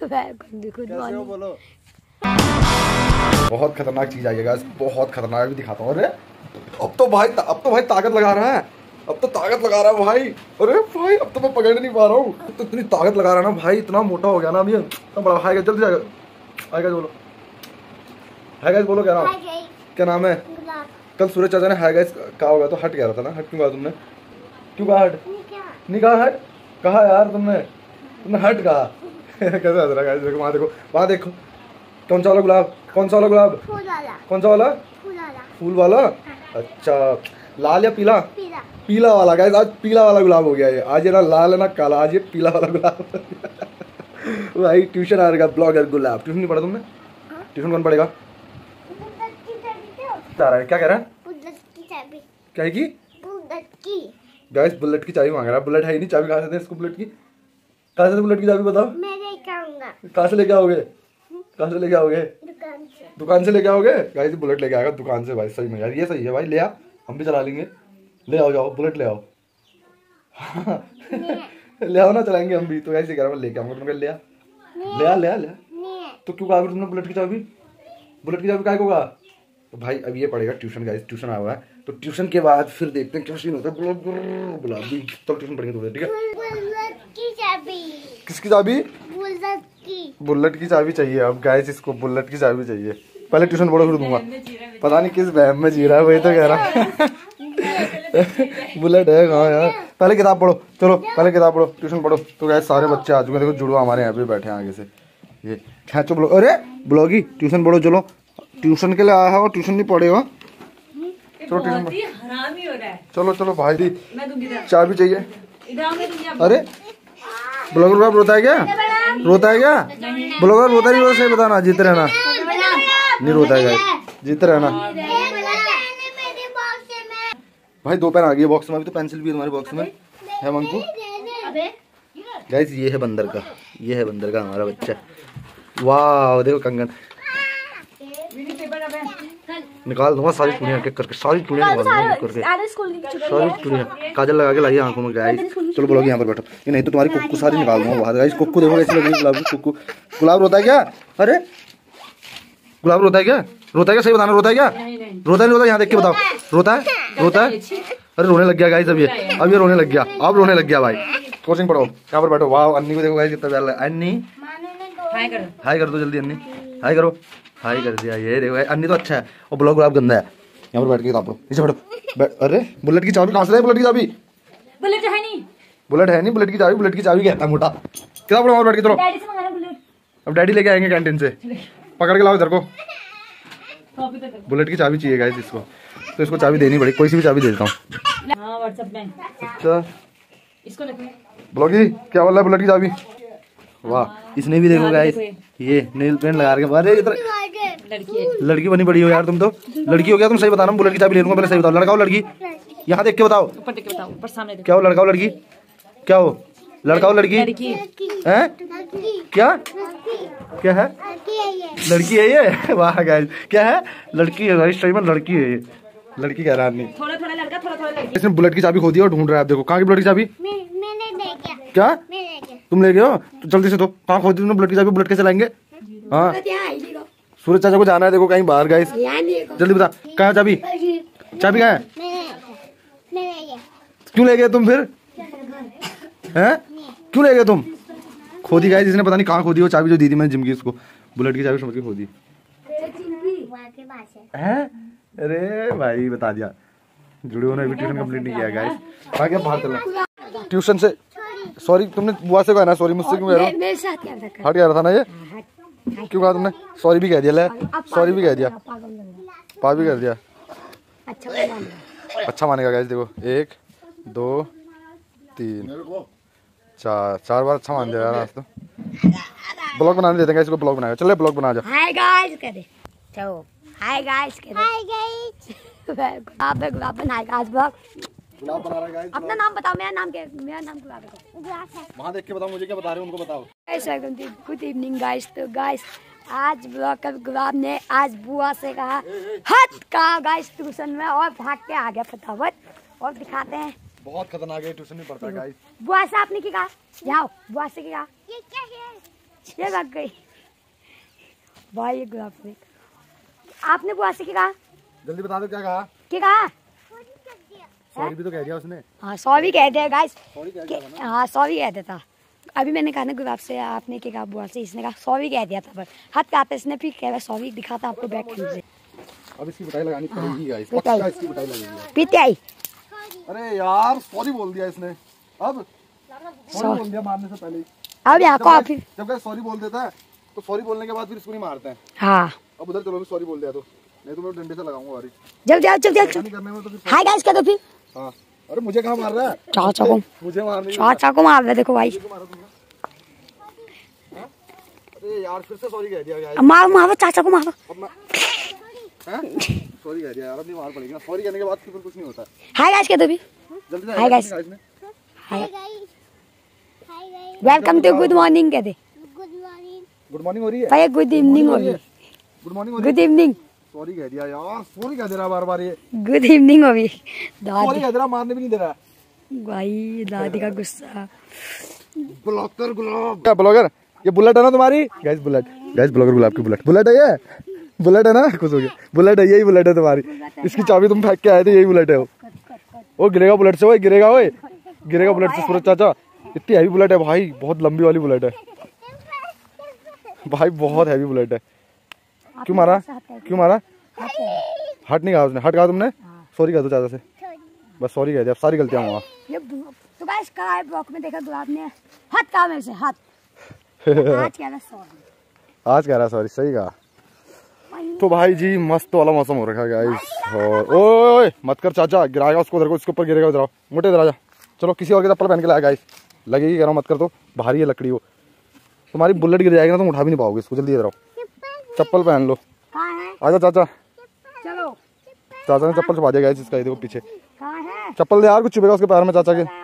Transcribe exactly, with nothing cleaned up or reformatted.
कैसे हो बोलो। बहुत खतरनाक चीज आई है गाइस, बहुत खतरनाक। भी दिखाता हूँ। अरे अब तो भाई अब तो भाई ताकत लगा रहा है, अब तो ताकत लगा रहा है भाई। अरे भाई अब तो मैं पकड़ नहीं पा रहा हूँ, तो इतनी ताकत लगा रहा है ना भाई, इतना मोटा हो गया ना अभी। तो बड़ा हाय गाइस, जल्दी जाएगा। हाय गाइस बोलो, हाय गाइस बोलो। क्या नाम, क्या नाम है? कल सूरज चाचा ने हाय गाइस कहा होगा तो हट गया था ना। हट क्यों कहा तुमने? क्यों कहा हट? नहीं कहा हट, कहा यार तुमने, तुमने हट कहा। कैसे हंस रहा गाइस, देखो वहाँ देखो, वहाँ देखो। कौन सा वाला गुलाब, कौन सा वाला गुलाब? कौन सा वाला? फूल वाला। अच्छा लाल या पीला? पीला, पीला वाला गाइस। आज पीला वाला गुलाब हो गया ये। आज ये ना लाल है ना काला, आज ये पीला वाला गुलाब। भाई ट्यूशन आ रहेगा ब्लॉगर गुलाब। ट्यूशन नहीं पढ़ा तुमने? ट्यूशन कौन पढ़ेगा? क्या कह रहा है? क्या है की? गाइस बुलेट की चाबी मांग रहा है। बुलेट है ही नहीं, चाबी कहाँ से दे इसको बुलेट की? कहाँ से बुलेट की चाबी बताओ? मैं लेके आऊंगा। कहाँ से लेके आओगे? कहाँ से लेके आओगे? दुकान से। दुकान से लेके आओगे? गाइस बुलेट लेके आएगा दुकान से भाई। सही में यार ये सही है भाई, ले आ, हम भी चला लेंगे। ले आओ, जाओ बुलेट ले आओ। ले आओ ना, चलाएंगे हम भी। तो ऐसे कह रहा मैं लेके आऊंगा, तुमने ले आ, ले आ, ले आ, ले आ। तो क्यों कहा तुमने बुलेट की चाबी? बुलेट की चाबी काय को कहा? तो भाई अब ये पड़ेगा ट्यूशन गाइस, ट्यूशन आया हुआ है। तो ट्यूशन के बाद फिर देखते हैं क्या सीन होता है। गुलाबी तो ट्यूशन पढ़ेंगे थोड़े, ठीक है? बुलेट की चाबी। किसकी चाबी? बुलेट की। बुलेट की चाबी चाहिए अब गाइस इसको, बुलेट की चाबी चाहिए। पहले ट्यूशन पढ़ो फिर दूंगा। पता नहीं किस वहम में जी रहा है, वही तो कह रहा है। बुलेट है कहाँ यार? पहले किताब पढ़ो, चलो पहले किताब पढ़ो, ट्यूशन पढ़ो। तो गाइस सारे बच्चे आ चुके हैं, देखो जुड़वा हमारे यहाँ पे बैठे हैं आगे से। ये खैचो ब्लॉग, अरे ब्लॉगी ट्यूशन पढ़ो। चलो ट्यूशन के लिए आया है और ट्यूशन नहीं पढ़े हो। चलो ट्यूशन हरामी हो रहा है। चलो चलो भाई दी चाबी चाहिए। अरे ब्लॉगर बाप रोता है क्या? रोता है क्या? ब्लॉगर रोता नहीं रोता, सही बताना। जीते रहना, नहीं रोता है गाइस, जीते रहना। भाई दो पेन आ गई बॉक्स में, अभी तो पेंसिल भी है तुम्हारे बॉक्स में है मंकू। गाइस ये है बंदर का, ये है बंदर का हमारा बच्चा। वाह देखो कंगन निकाल दूंगा सारी चूड़ियां एक करके, सारी चूड़ियां निकाल दूंगा करके, सारी चूड़ियां। काजल लगा के लाइए आंखों में गाइस। चलो बोलोगे यहाँ पर बैठो, ये नहीं तो तुम्हारी कुक्कू सारी निकाल दूंगा बाहर गाइस। कुक्कू देखो कैसी लग रही है गुलाब की कुक्कू। गुलाब रोता है क्या? अरे गुलाब रोता है क्या? रोता है क्या? सही बताना, रोता है क्या? रोता नहीं रोता? यहाँ देख के बताओ, रोता है? रोता है? अरे रोने लग गया गाइस अब ये, अब ये रोने लग गया, अब रोने लग गया भाई। कोचिंग पढ़ो, यहाँ पर बैठो। वाह अन्नी को देखो गाइस कितना प्यार लगा। अन्नी हाय कर दो जल्दी, अन्नी हाय करो। हाय कर दिया, ये देखो अन्नी तो अच्छा है और ब्लॉग गुलाब गंदा है। यहाँ पर बैठ के किताब पढ़ो, नीचे बैठो। अरे बुलेट की चाबी कहाँ से? बुलेट की चाबी? बुलेट है नहीं, बुलेट है नहीं, बुलेट की चाबी, बुलेट की चाबी कहता है मोटा। किताब पढ़ो और बैठ के। चलो अब डैडी लेके आएंगे कैंटीन से, पकड़ के लाओ इधर को। बुलेट की चाबी चाहिए गाइस इसको, तो इसको चाबी देनी पड़ी, कोई सी भी चाबी दे देता हूँ। अच्छा इसको ब्लॉगी क्या बोल रहा है? बुलेट की चाबी। वाह इसने भी देखो गाइस ये नेल पेंट लगा के। अरे इधर लड़की बनी पड़ी हो यार तुम तो, लड़की हो गया तुम। सही बताना, बुलेट की चाबी ले लूंगा पहले। सही बताओ, लड़का हो लड़की? यहाँ देख के बताओ, क्या हो? लड़का हो लड़की? क्या हो? लड़का हो लड़की? है क्या? क्या है? लड़की है ये। वाह गाइस क्या है? लड़की है गाइस, सही में लड़की है ये। लड़की कह रहा है थोड़ा थोड़ा लड़का, थोड़ा थोड़ा लड़की। इसने बुलेट की चाबी खो दी और ढूंढ रहा है। आप देखो कहाँ की बुलेट की चाबी? क्या तुम ले गए हो? तो जल्दी से दो, कहाँ खो दी तुमने बुलेट की चाबी? बुलेट कैसे लाएंगे? हाँ सूरज चाचा को जाना है देखो कहीं बाहर गाइस, जल्दी बता कहाँ चाबी? चाबी कहाँ है? क्यों ले गए तुम फिर? हैं क्यों ले गए तुम? खो दी गाइस इसने, पता नहीं कहाँ खो दी वो चाबी जो दी थी मैंने जिम की इसको। बुलेट की चाबी समझ के खो दी है। अरे भाई बता दिया, जुड़े ने भी ट्यूशन कंप्लीट नहीं किया गाइस। आगे बाहर चलना ट्यूशन से। सॉरी तुमने बुआ से कहा ना सॉरी, मुझसे क्यों कह रहे हो? मेरे साथ क्या था? हट गया था ना ये, क्यों कहा तुमने? सॉरी भी कह दिया, ले सॉरी भी कह दिया, पा भी कर दिया। अच्छा मानेगा गाइस देखो, एक दो तीन चार, चार बार अच्छा मान दिया यार आज तो। ब्लॉग बनाने देते हैं इसको, ब्लॉग बनाएगा। चले ब्लॉग बना जा। हाय गाइस कह दे, चलो हाय गाइस कह दे। हाय गाइस आप गुलाब बनाएगा आज ब्लॉग। गुलाब बना रहा है गाइस। अपना नाम बताओ। मेरा नाम क्या? मेरा नाम गुलाब है। वहां देख के बताओ मुझे क्या बता रहे हो, उनको बताओ। Guys good evening guys. तो गाइस आज ब्लॉग का गुलाब ने आज बुआ से कहा हट कहा गाइस ट्यूशन में, और भाग के आ गया फटाफट। और दिखाते हैं बहुत खतरनाक है, ट्यूशन नहीं पढ़ता गाइस। बुआ से आपने क्या कहा? जाओ बुआ से क्या? ये क्या है? ये भाग गई भाई। ये गुलाब से आपने बुआ से क्या कहा? जल्दी बता दो क्या कहा? क्या कहा? सॉरी भी तो कह दिया उसने। हाँ सॉरी कह दिया गाइस। सॉरी कह दिया ना। हाँ सॉरी कह देता। अभी मैंने कहा ना गुलाब से, आपने क्या कहा बुआ से? इसने कहा सॉरी कह दिया था, पर हाथ कहा था इसने, फिर कह रहा सॉरी दिखाता आपको बैक कैम से। अब इसकी पिटाई लगानी पड़ेगी गाइस, पक्का इसकी पिटाई लगेगी। पिटाई? अरे यार सॉरी बोल दिया इसने, अब सॉरी बोल दिया मारने से पहले। अब यहाँ को आप जब गाइस सॉरी बोल देता है तो सॉरी बोलने के बाद फिर इसको नहीं मारते हैं। हाँ अब उधर चलो, सॉरी बोल दिया तो नहीं तो मैं डंडे से लगाऊंगा बारी। जल्दी आओ जल्दी आओ। हाय गाइस क्या तो फिर? हाँ अरे मुझे कहाँ मार रहा है? चाचा को मुझे मार नहीं, चाचा को मार रहा देखो भाई। अरे यार फिर से सॉरी कह दिया यार। मारो मारो चाचा को मारो। सॉरी कह दिया यार, अब नहीं मार पड़ेगी ना। सॉरी कहने के बाद फिर कुछ नहीं होता। हाय गाइस क्या तो भी? जल्दी hi guys. Hi welcome to good morning कह दे। Good morning. गुड मॉर्निंग हो रही है भाई? गुड इवनिंग हो रही है। Good morning. Good evening. Sorry कह दिया यार, सॉरी कह दे रहा बार बार। ये गुड इवनिंग हो रही। सॉरी कह दे रहा, मारने भी नहीं दे रहा भाई। दादी का गुस्सा। ब्लॉगर गुलाब क्या ब्लॉगर? ये बुलेट है ना तुम्हारी? Guys bullet, guys blogger Gulab की बुलेट। बुलेट है ये, बुलेट है ना? खुश हो गया। बुलेट है, यही बुलेट है तुम्हारी। इसकी चाबी तुम फेंक के आए थे, यही बुलेट है वो। वो गिरेगा बुलेट से, वो गिरेगा, वो गिरेगा बुलेट से। सूरज चाचा इतनी हैवी बुलेट है भाई, बहुत लंबी वाली बुलेट है भाई, बहुत हैवी बुलेट है। क्यों मारा? क्यों मारा? हट नहीं कहा उसने? हट कहा तुमने? सॉरी कह दो चाचा से, बस सॉरी कह दिया। सारी गलतियां हुआ। तो गाइस कल ब्लॉग में देखा गुलाब ने हाथ कहा मेरे से, हाथ आज कह रहा सॉरी। आज कह रहा सॉरी, सही कहा। तो भाई जी मस्त वाला मौसम हो रखा है गाइस। और ओए मत कर चाचा, गिराएगा उसको उधर को, इसके ऊपर गिरेगा। उधर मोटे इधर आ जा। चलो किसी और की चप्पल पहन के लाया गाइस, लगेगी कह रहा हूं, मत कर। तो भारी है लकड़ी वो, तुम्हारी बुलेट गिर जाएगी ना, तुम उठा भी नहीं पाओगे इसको। जल्दी इधर आओ, चप्पल पहन लो। आजा चाचा। चलो चाचा ने चप्पल छुपा दिया गाइस इसका, ये देखो पीछे कहाँ है? चप्पल दे यार, कुछ चुभेगा उसके पैर में चाचा के।